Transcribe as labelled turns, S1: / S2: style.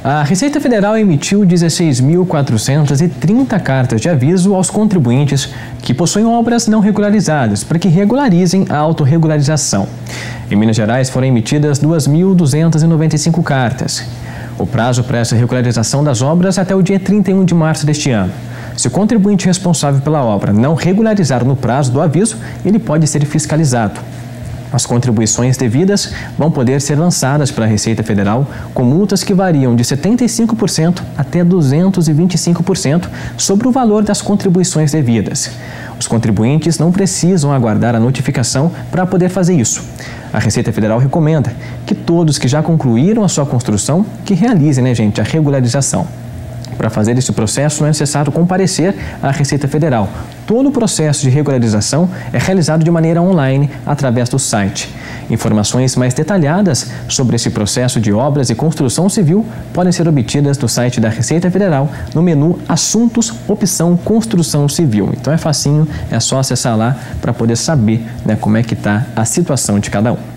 S1: A Receita Federal emitiu 16.430 cartas de aviso aos contribuintes que possuem obras não regularizadas para que regularizem a autorregularização. Em Minas Gerais foram emitidas 2.295 cartas. O prazo para essa regularização das obras é até o dia 31 de março deste ano. Se o contribuinte responsável pela obra não regularizar no prazo do aviso, ele pode ser fiscalizado. As contribuições devidas vão poder ser lançadas pela Receita Federal com multas que variam de 75% até 225% sobre o valor das contribuições devidas. Os contribuintes não precisam aguardar a notificação para poder fazer isso. A Receita Federal recomenda que todos que já concluíram a sua construção que realizem, a regularização. Para fazer esse processo não é necessário comparecer à Receita Federal. Todo o processo de regularização é realizado de maneira online através do site. Informações mais detalhadas sobre esse processo de obras e construção civil podem ser obtidas no site da Receita Federal no menu Assuntos, opção Construção Civil. Então é facinho, é só acessar lá para poder saber como é que está a situação de cada um.